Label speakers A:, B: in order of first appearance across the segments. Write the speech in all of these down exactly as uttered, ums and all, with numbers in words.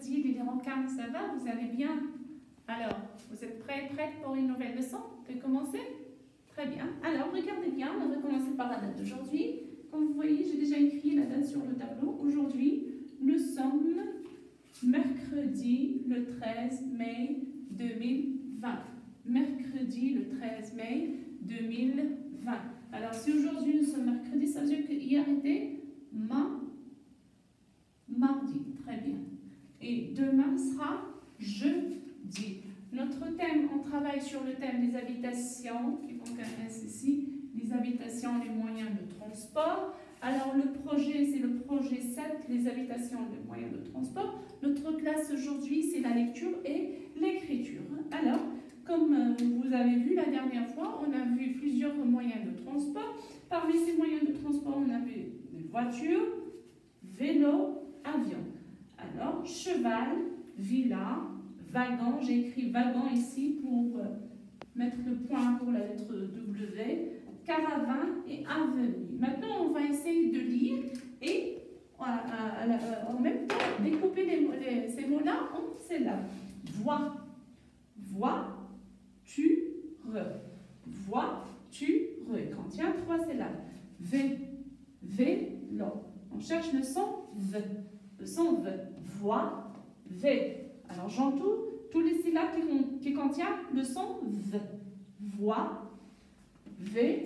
A: mercredi, les Liranquins, ça va? Vous allez bien? Alors, vous êtes prêts, prêtes pour une nouvelle leçon? On peut commencer? Très bien. Alors, regardez bien, on va commencer par la date d'aujourd'hui. Comme vous voyez, j'ai déjà écrit la date sur le tableau. Aujourd'hui, nous sommes mercredi le treize mai deux mille vingt. Mercredi le treize mai deux mille vingt. Alors, si aujourd'hui nous sommes mercredi, ça veut dire que hier était ma, mardi. Très bien. Et demain sera jeudi. Notre thème, on travaille sur le thème des habitations, qui compte un S ici, les habitations, les moyens de transport. Alors, le projet, c'est le projet sept, les habitations, les moyens de transport. Notre classe aujourd'hui, c'est la lecture et l'écriture. Alors, comme vous avez vu la dernière fois, on a vu plusieurs moyens de transport. Parmi ces moyens de transport, on a vu des voitures, vélo, avion. Alors, cheval, villa, wagon. J'ai écrit wagon ici pour mettre le point pour la lettre W. Caravane et avenue. Maintenant, on va essayer de lire et en même temps découper les, les, ces mots-là en syllabes. Voix, voix, tu, re. Voix, tu, re. Il contient trois syllabes. V, vélo. On cherche le son V. Le son V. Voix, V. Alors j'entoure tous les syllabes qui, qui contiennent le son V. Voix, V,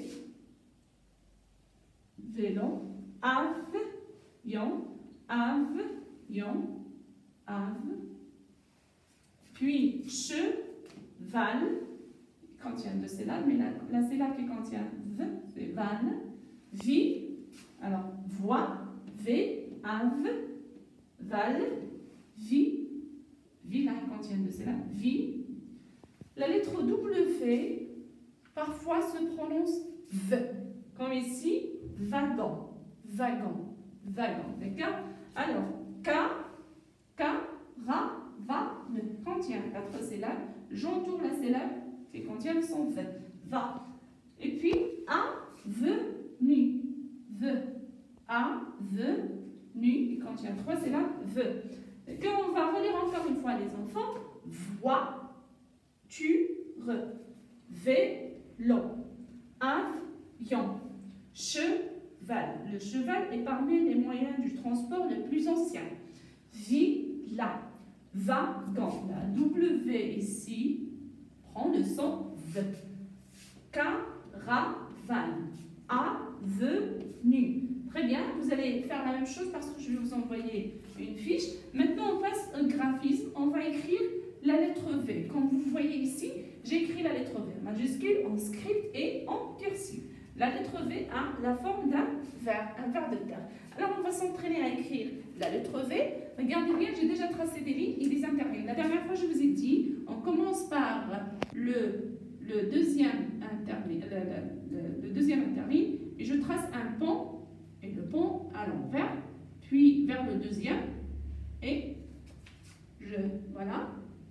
A: vélo, avion, avion, ave, puis cheval, qui contient deux syllabes, mais la, la syllabe qui contient V, c'est val, vie, alors voix, V, ave, val, vie, vie, là, qui contient deux syllabes, vie. La lettre W, parfois se prononce V, comme ici, wagon, wagon, wagon, d'accord? Alors, K, K, Ra, Va, ne contient quatre syllabes. J'entoure la syllabe qui contient le son V, va. Et puis, A, V, nu, V, A, V, nu, il contient trois syllabes, V. Quand on va relire encore une fois les enfants, voix, tu, re, vélo, avion, cheval. Le cheval est parmi les moyens du transport les plus anciens. Villa, wagon. La W ici prend le son V. Caravane, avenue. Très bien, vous allez faire la même chose parce que je vais vous envoyer une fiche. Maintenant, on passe au graphisme. On va écrire la lettre V. Comme vous voyez ici, j'ai écrit la lettre V en majuscule, en script et en cursive. La lettre V a la forme d'un ver, un ver de terre. Alors, on va s'entraîner à écrire la lettre V. Regardez bien, j'ai déjà tracé des lignes et des interlignes. La dernière fois, je vous ai dit, on commence par le, le, deuxième, interligne, le, le, le deuxième interligne et je trace un pont, et le pont à l'envers, puis vers le deuxième, et je, voilà.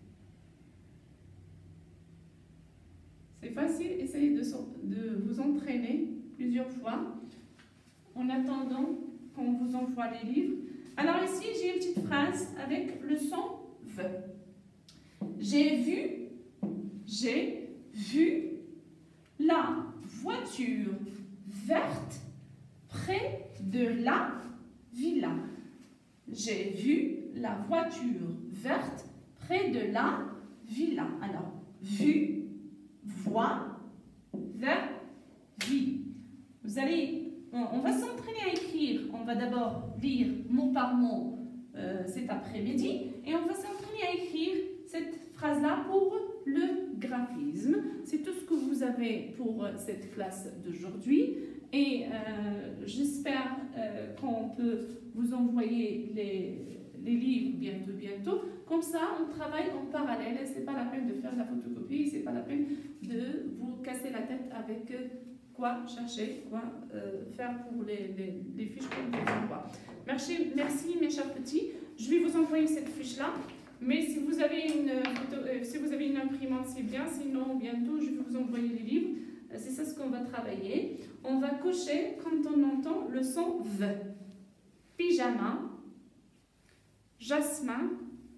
A: C'est facile, essayez de, de vous entraîner plusieurs fois en attendant qu'on vous envoie les livres. Alors ici, j'ai une petite phrase avec le son V. J'ai vu, j'ai vu la voiture verte près de la villa. J'ai vu la voiture verte près de la villa. Alors, vu, voix, vers, vie. Vous allez, on, on va s'entraîner à écrire. On va d'abord lire mot par mot euh, cet après-midi et on va s'entraîner à écrire cette phrase-là pour le graphisme. C'est tout ce que vous avez pour cette classe d'aujourd'hui et euh, j'espère euh, qu'on peut vous envoyer les, les livres bientôt, bientôt. Comme ça, on travaille en parallèle. Ce n'est pas la peine de faire la photocopie, ce n'est pas la peine de vous casser la tête avec quoi chercher, quoi euh, faire pour les, les, les fiches qu'on vous envoie. Merci, merci mes chers petits. Je vais vous envoyer cette fiche-là. Mais si vous avez une, euh, si vous avez une imprimante, c'est bien. Sinon, bientôt, je vais vous envoyer les livres. C'est ça ce qu'on va travailler. On va cocher quand on entend le son V. Pyjama, jasmin,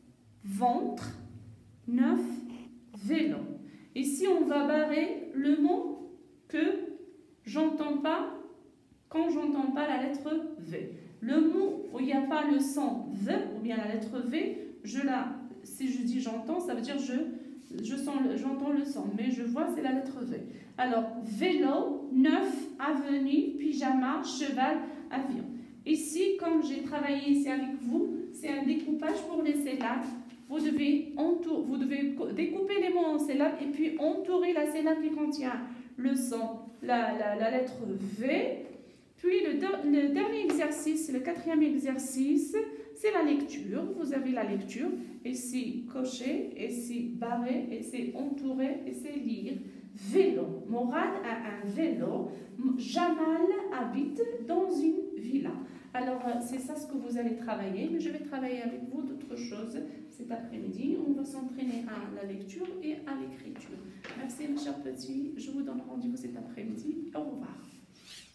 A: ventre, neuf, vélo. Ici, on va barrer le mot que j'entends pas quand j'entends pas la lettre V. Le mot où il n'y a pas le son V ou bien la lettre V, je la, si je dis j'entends, ça veut dire je, je sens, j'entends le son, mais je vois c'est la lettre V. Alors vélo, neuf, avenue, pyjama, cheval, avion. Ici, comme j'ai travaillé ici avec vous, c'est un découpage pour les syllabes. Vous devez, entour, vous devez découper les mots en syllabes et puis entourer la syllabe qui contient le son, la, la, la lettre V. Puis le, le dernier exercice, le quatrième exercice, c'est la lecture. Vous avez la lecture, et c'est cocher, et c'est barrer, et c'est entourer, et c'est lire. Vélo. Morad a un vélo. Jamal habite dans une villa. Alors, c'est ça ce que vous allez travailler, mais je vais travailler avec vous d'autres choses cet après-midi. On va s'entraîner à la lecture et à l'écriture. Merci mes chers petits. Je vous donne rendez-vous cet après-midi. Au revoir.